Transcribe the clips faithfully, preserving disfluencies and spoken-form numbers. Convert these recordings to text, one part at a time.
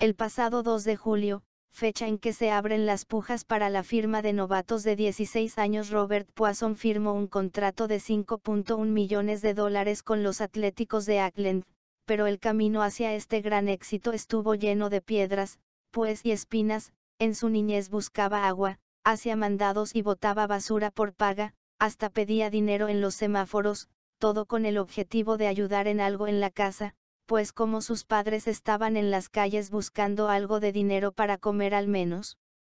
El pasado dos de julio, fecha en que se abren las pujas para la firma de novatos de dieciséis años, Robert Poisson firmó un contrato de cinco punto uno millones de dólares con los Atléticos de Oakland, pero el camino hacia este gran éxito estuvo lleno de piedras, pues y espinas. En su niñez buscaba agua, hacía mandados y botaba basura por paga, hasta pedía dinero en los semáforos, todo con el objetivo de ayudar en algo en la casa, pues como sus padres estaban en las calles buscando algo de dinero para comer al menos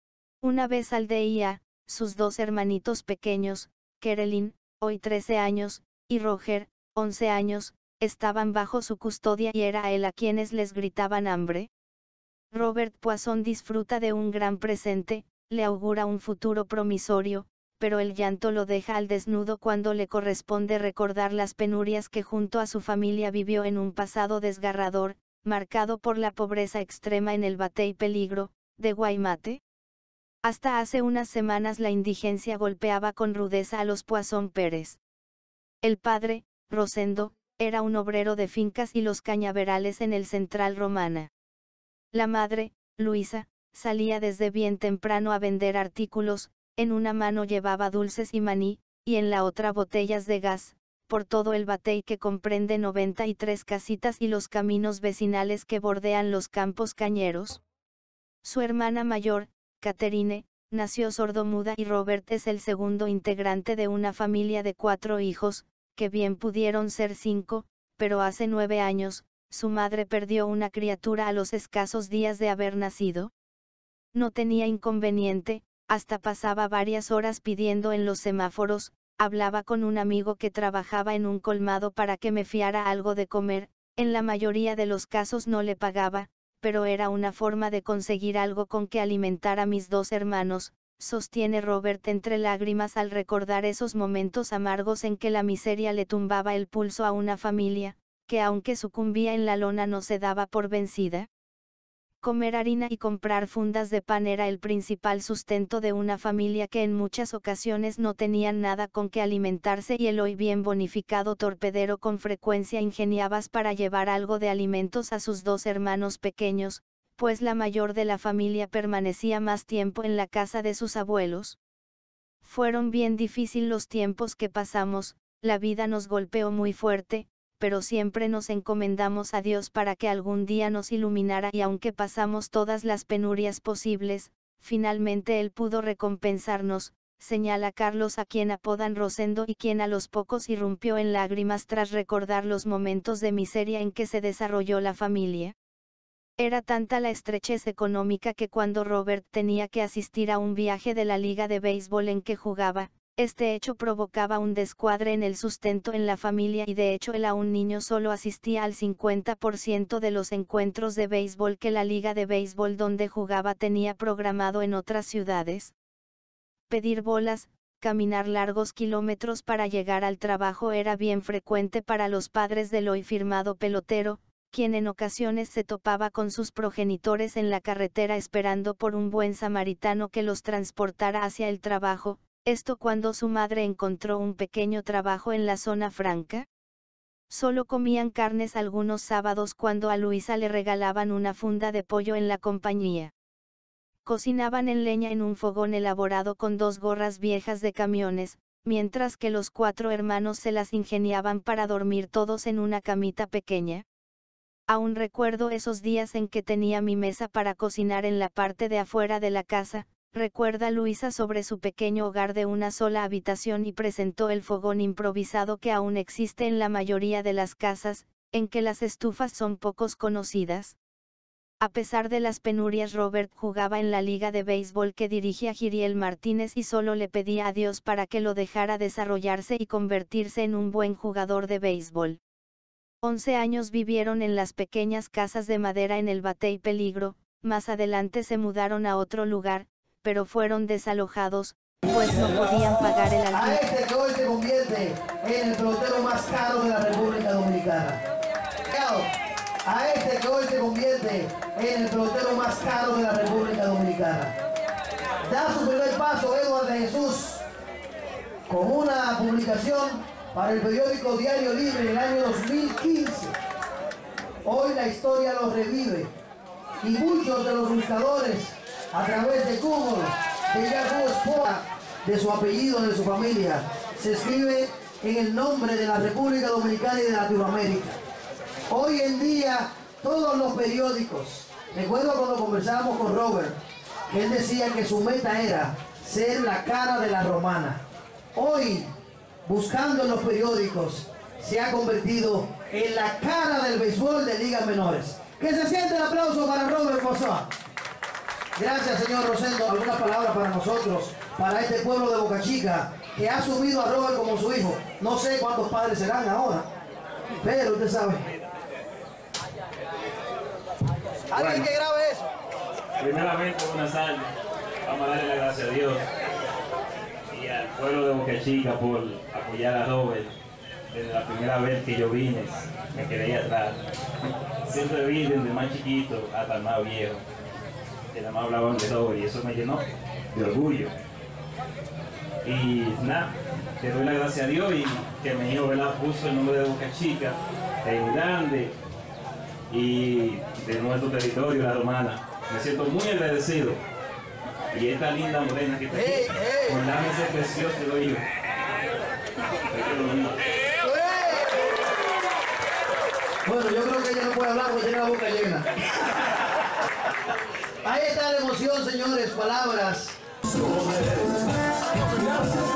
una vez al día, sus dos hermanitos pequeños, Carolyn, hoy trece años, y Roger, once años, estaban bajo su custodia y era a él a quienes les gritaban hambre. Robert Poisson disfruta de un gran presente, le augura un futuro promisorio, pero el llanto lo deja al desnudo cuando le corresponde recordar las penurias que junto a su familia vivió en un pasado desgarrador, marcado por la pobreza extrema en el Batey Peligro, de Guaymate. Hasta hace unas semanas la indigencia golpeaba con rudeza a los Poisson Pérez. El padre, Rosendo, era un obrero de fincas y los cañaverales en el Central Romana. La madre, Luisa, salía desde bien temprano a vender artículos, en una mano llevaba dulces y maní, y en la otra botellas de gas, por todo el Batey que comprende noventa y tres casitas y los caminos vecinales que bordean los campos cañeros. Su hermana mayor, Catherine, nació sordomuda y Robert es el segundo integrante de una familia de cuatro hijos, que bien pudieron ser cinco, pero hace nueve años, su madre perdió una criatura a los escasos días de haber nacido. No tenía inconveniente, hasta pasaba varias horas pidiendo en los semáforos, hablaba con un amigo que trabajaba en un colmado para que me fiara algo de comer, en la mayoría de los casos no le pagaba, pero era una forma de conseguir algo con que alimentar a mis dos hermanos, sostiene Robert entre lágrimas al recordar esos momentos amargos en que la miseria le tumbaba el pulso a una familia, que aunque sucumbía en la lona no se daba por vencida. Comer harina y comprar fundas de pan era el principal sustento de una familia que en muchas ocasiones no tenían nada con que alimentarse y el hoy bien bonificado torpedero con frecuencia ingeniabas para llevar algo de alimentos a sus dos hermanos pequeños, pues la mayor de la familia permanecía más tiempo en la casa de sus abuelos. Fueron bien difíciles los tiempos que pasamos, la vida nos golpeó muy fuerte, pero siempre nos encomendamos a Dios para que algún día nos iluminara y aunque pasamos todas las penurias posibles, finalmente Él pudo recompensarnos, señala Carlos, a quien apodan Rosendo y quien a los pocos irrumpió en lágrimas tras recordar los momentos de miseria en que se desarrolló la familia. Era tanta la estrechez económica que cuando Robert tenía que asistir a un viaje de la liga de béisbol en que jugaba, este hecho provocaba un descuadre en el sustento en la familia y de hecho él aún niño solo asistía al cincuenta por ciento de los encuentros de béisbol que la liga de béisbol donde jugaba tenía programado en otras ciudades. Pedir bolas, caminar largos kilómetros para llegar al trabajo era bien frecuente para los padres del hoy firmado pelotero, quien en ocasiones se topaba con sus progenitores en la carretera esperando por un buen samaritano que los transportara hacia el trabajo. Esto cuando su madre encontró un pequeño trabajo en la zona franca. Solo comían carnes algunos sábados cuando a Luisa le regalaban una funda de pollo en la compañía. Cocinaban en leña en un fogón elaborado con dos gorras viejas de camiones, mientras que los cuatro hermanos se las ingeniaban para dormir todos en una camita pequeña. Aún recuerdo esos días en que tenía mi mesa para cocinar en la parte de afuera de la casa. Recuerda Luisa sobre su pequeño hogar de una sola habitación y presentó el fogón improvisado que aún existe en la mayoría de las casas, en que las estufas son pocos conocidas. A pesar de las penurias, Robert jugaba en la liga de béisbol que dirigía Giriel Martínez y solo le pedía a Dios para que lo dejara desarrollarse y convertirse en un buen jugador de béisbol. Once años vivieron en las pequeñas casas de madera en el Batey Peligro, más adelante se mudaron a otro lugar, pero fueron desalojados, pues no podían pagar el alquiler. A este que hoy se convierte en el pelotero más caro de la República Dominicana. A este que hoy se convierte en el pelotero más caro de la República Dominicana. Da su primer paso Edward de Jesús con una publicación para el periódico Diario Libre en el año dos mil quince. Hoy la historia lo revive. y muchos de los buscadores a través de Google de Yahoo Sports, de su apellido, de su familia, se escribe en el nombre de la República Dominicana y de Latinoamérica. Hoy en día todos los periódicos, recuerdo cuando conversábamos con Robert, que él decía que su meta era ser la cara de la romana. Hoy, buscando en los periódicos, se ha convertido en la cara del béisbol de ligas menores. Que se siente el aplauso para Robert Poisson. Gracias, señor Rosendo. Algunas palabras para nosotros, para este pueblo de Boca Chica, que ha asumido a Robert como su hijo. No sé cuántos padres serán ahora, pero usted sabe. ¿Alguien que grabe eso? Primeramente, buenas tardes. Vamos a darle las gracias a Dios y al pueblo de Boca Chica por apoyar a Robert. Desde la primera vez que yo vine, me quedé ahí atrás. Siempre vi desde más chiquito hasta el más viejo, que nada más hablaban de Robert y eso me llenó de orgullo. Y nada, le doy las gracias a Dios y que mi hijo, ¿verdad?, puso el nombre de Boca Chica en grande y de nuestro territorio, la romana. Me siento muy agradecido. Y esta linda morena que está aquí, hey, hey. Por darme ese precioso hijo. Bueno, yo creo que ella no puede hablar porque tiene la boca llena. Ahí está la emoción, señores, palabras. Gracias.